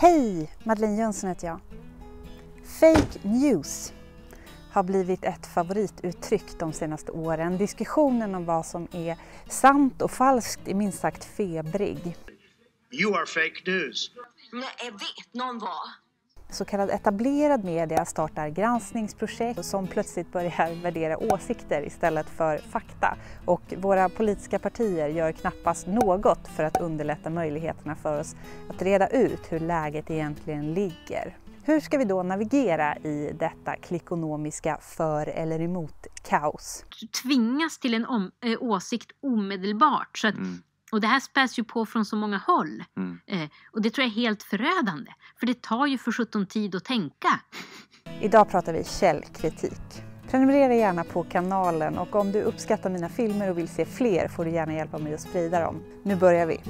Hej! Madeleine Jönsson heter jag. Fake news har blivit ett favorituttryck de senaste åren. Diskussionen om vad som är sant och falskt är minst sagt febrig. You are fake news. Nej, vet någon vad? Så kallad etablerad media startar granskningsprojekt som plötsligt börjar värdera åsikter istället för fakta. Och våra politiska partier gör knappast något för att underlätta möjligheterna för oss att reda ut hur läget egentligen ligger. Hur ska vi då navigera i detta klickonomiska för eller emot kaos? Du tvingas till en åsikt omedelbart. Så att, och det här späs ju på från så många håll. Och det tror jag är helt förödande. För det tar ju för 17 tid att tänka. Idag pratar vi källkritik. Prenumerera gärna på kanalen och om du uppskattar mina filmer och vill se fler får du gärna hjälpa mig att sprida dem. Nu börjar vi!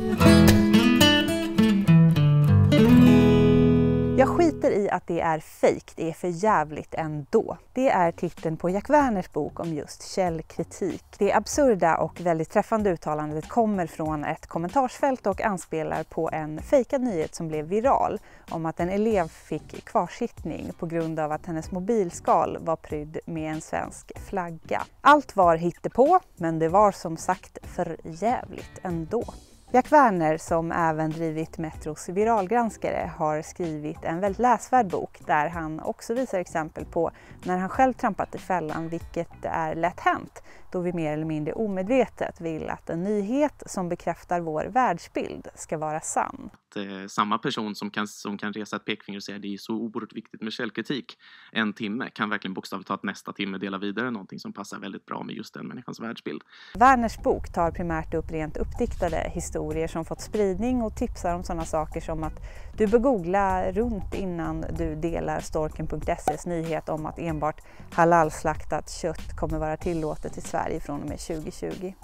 Jag skiter i att det är fejk, det är för jävligt ändå. Det är titeln på Jack Werners bok om just källkritik. Det absurda och väldigt träffande uttalandet kommer från ett kommentarsfält och anspelar på en fejkad nyhet som blev viral om att en elev fick kvarsittning på grund av att hennes mobilskal var prydd med en svensk flagga. Allt var hittepå, men det var som sagt för jävligt ändå. Jack Werner, som även drivit Metros viralgranskare, har skrivit en väldigt läsvärd bok där han också visar exempel på när han själv trampat i fällan, vilket är lätt hänt då vi mer eller mindre omedvetet vill att en nyhet som bekräftar vår världsbild ska vara sann. Samma person som kan resa ett pekfinger och säga att det är så oerhört viktigt med källkritik en timme kan verkligen bokstavligt talat nästa timme dela vidare någonting som passar väldigt bra med just den människans världsbild. Werners bok tar primärt upp rent uppdiktade historier som fått spridning och tipsar om sådana saker som att du bör googla runt innan du delar storken.ses nyhet om att enbart halalslaktat kött kommer vara tillåtet i Sverige från och med 2020.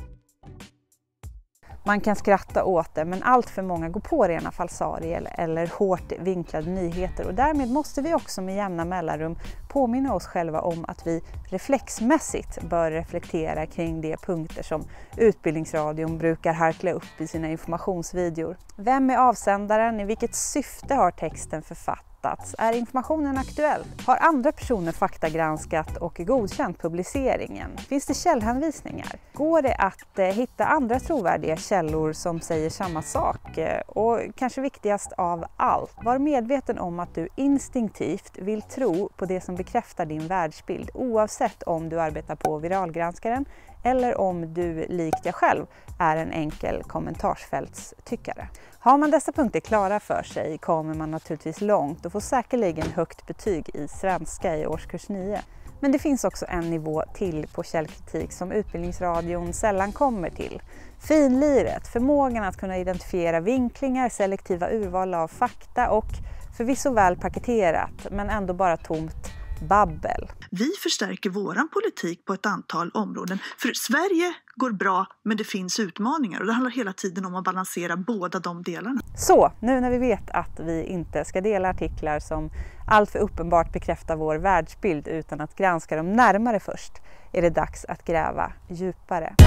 Man kan skratta åt det, men allt för många går på rena falsarier eller hårt vinklade nyheter och därmed måste vi också med jämna mellanrum påminna oss själva om att vi reflexmässigt bör reflektera kring de punkter som Utbildningsradion brukar harkla upp i sina informationsvideor. Vem är avsändaren? I vilket syfte har texten författats? Är informationen aktuell? Har andra personer faktagranskat och godkänt publiceringen? Finns det källhänvisningar? Går det att hitta andra trovärdiga källor som säger samma sak? Och kanske viktigast av allt, var medveten om att du instinktivt vill tro på det som bekräftar din världsbild, oavsett om du arbetar på viralgranskaren eller om du likt jag själv är en enkel kommentarsfältstyckare. Har man dessa punkter klara för sig kommer man naturligtvis långt och får säkerligen högt betyg i svenska i årskurs 9. Men det finns också en nivå till på källkritik som Utbildningsradion sällan kommer till. Finliret, förmågan att kunna identifiera vinklingar, selektiva urval av fakta och förvisso väl paketerat men ändå bara tomt babbel. Vi förstärker våran politik på ett antal områden. För Sverige går bra, men det finns utmaningar. Och det handlar hela tiden om att balansera båda de delarna. Så, nu när vi vet att vi inte ska dela artiklar som alltför uppenbart bekräftar vår världsbild utan att granska dem närmare först, är det dags att gräva djupare.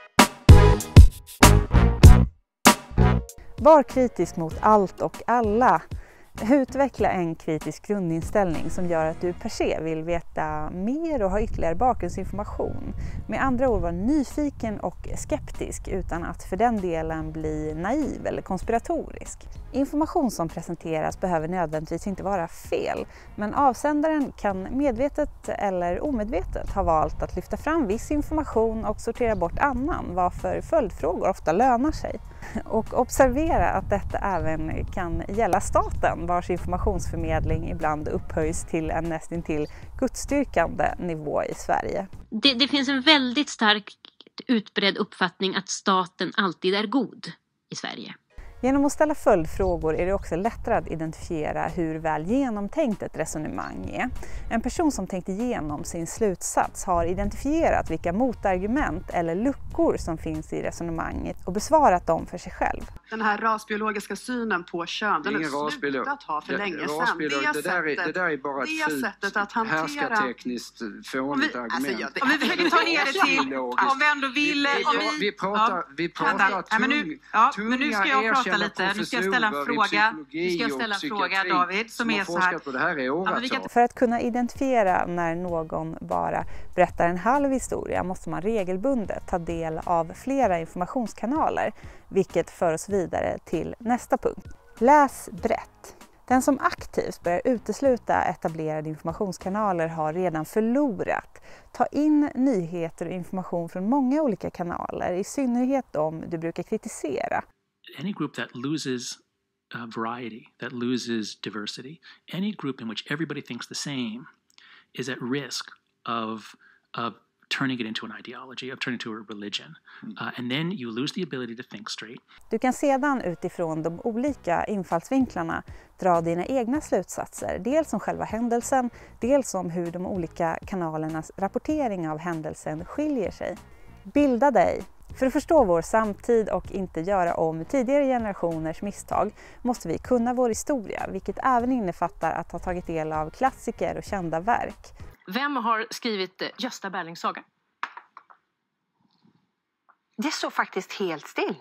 Var kritisk mot allt och alla. Utveckla en kritisk grundinställning som gör att du per se vill veta mer och ha ytterligare bakgrundsinformation. Med andra ord var nyfiken och skeptisk utan att för den delen bli naiv eller konspiratorisk. Information som presenteras behöver nödvändigtvis inte vara fel, men avsändaren kan medvetet eller omedvetet ha valt att lyfta fram viss information och sortera bort annan, varför följdfrågor ofta lönar sig. Och observera att detta även kan gälla staten, vars informationsförmedling ibland upphöjs till en nästintill gudsdyrkande nivå i Sverige. Det finns en väldigt stark utbredd uppfattning att staten alltid är god i Sverige. Genom att ställa följdfrågor är det också lättare att identifiera hur väl genomtänkt ett resonemang är. En person som tänkt igenom sin slutsats har identifierat vilka motargument eller luckor som finns i resonemanget och besvarat dem för sig själv. Den här rasbiologiska synen på kön, den är slutat ha för länge sedan. Det där är bara ett härskartekniskt fånigt argument. Om vi försöker ta ner det till, om vi ändå vill... Vi pratar tunga vänta lite. Nu ska jag ställa en fråga. David, som är så här. För att kunna identifiera när någon bara berättar en halv historia måste man regelbundet ta del av flera informationskanaler, vilket för oss vidare till nästa punkt. Läs brett. Den som aktivt börjar utesluta etablerade informationskanaler har redan förlorat. Ta in nyheter och information från många olika kanaler, i synnerhet om du brukar kritisera. Any group that loses variety, that loses diversity, any group in which everybody thinks the same is at risk of turning it into an ideology, of turning it to a religion. And then you lose the ability to think straight. Du kan sedan utifrån de olika infallsvinklarna dra dina egna slutsatser. Dels om själva händelsen, dels om hur de olika kanalernas rapportering av händelsen skiljer sig. Bilda dig. För att förstå vår samtid och inte göra om tidigare generationers misstag måste vi kunna vår historia, vilket även innefattar att ha tagit del av klassiker och kända verk. Vem har skrivit Gösta Berlings saga? Det står faktiskt helt still.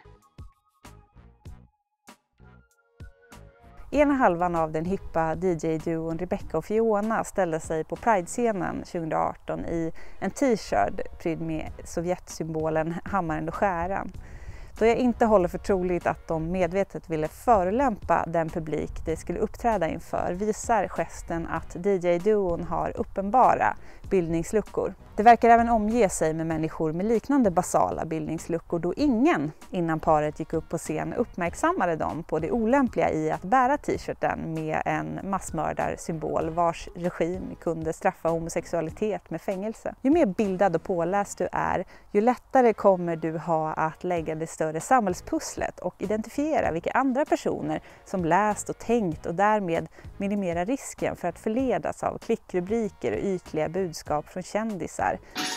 Ena halvan av den hippa DJ-duon Rebecca och Fiona ställde sig på Pride-scenen 2018 i en t-shirt prydd med Sovjetsymbolen hammaren och skäran. Då jag inte håller för troligt att de medvetet ville förolämpa den publik det skulle uppträda inför visar gesten att DJ-duon har uppenbara bildningsluckor. Det verkar även omge sig med människor med liknande basala bildningsluckor då ingen innan paret gick upp på scen uppmärksammade dem på det olämpliga i att bära t-shirten med en massmördarsymbol vars regim kunde straffa homosexualitet med fängelse. Ju mer bildad och påläst du är, ju lättare kommer du ha att lägga det större samhällspusslet och identifiera vilka andra personer som läst och tänkt och därmed minimera risken för att förledas av klickrubriker och ytliga budskap från kändisar.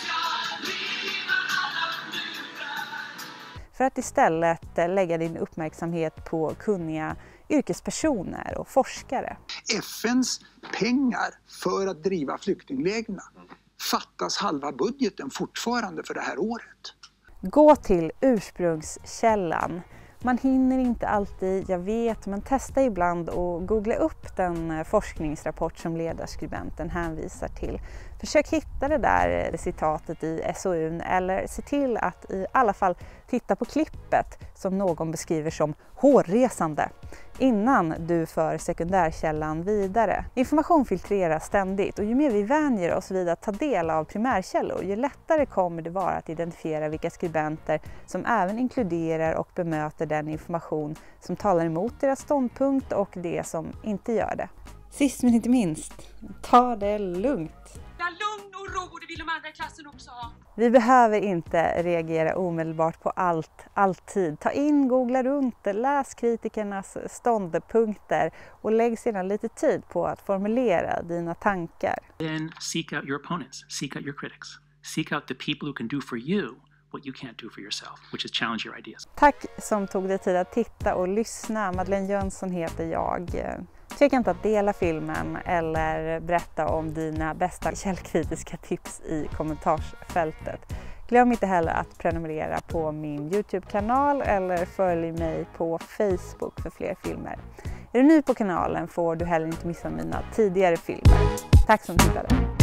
För att istället lägga din uppmärksamhet på kunniga yrkespersoner och forskare. FNs pengar för att driva flyktinglägren fattas halva budgeten fortfarande för det här året. Gå till ursprungskällan. Man hinner inte alltid, jag vet, men testa ibland och googla upp den forskningsrapport som ledarskribenten hänvisar till. Försök hitta det där citatet i SOU:n eller se till att i alla fall titta på klippet som någon beskriver som hårresande innan du för sekundärkällan vidare. Information filtreras ständigt och ju mer vi vänjer oss vid att ta del av primärkällor, ju lättare kommer det vara att identifiera vilka skribenter som även inkluderar och bemöter den information som talar emot deras ståndpunkt och det som inte gör det. Sist men inte minst, ta det lugnt. Lugn och ro, det vill de andra i klassen också ha. Vi behöver inte reagera omedelbart på allt, alltid. Ta in, googla runt, läs kritikernas ståndpunkter och lägg sedan lite tid på att formulera dina tankar. Then seek out your opponents, seek out your critics, seek out the people who can do for you what you can't do for yourself, which is challenge your ideas. Tack som tog dig tid att titta och lyssna. Madeleine Jönsson heter jag. Tveka inte att dela filmen eller berätta om dina bästa källkritiska tips i kommentarsfältet. Glöm inte heller att prenumerera på min YouTube-kanal eller följ mig på Facebook för fler filmer. Är du ny på kanalen får du heller inte missa mina tidigare filmer. Tack som tittade!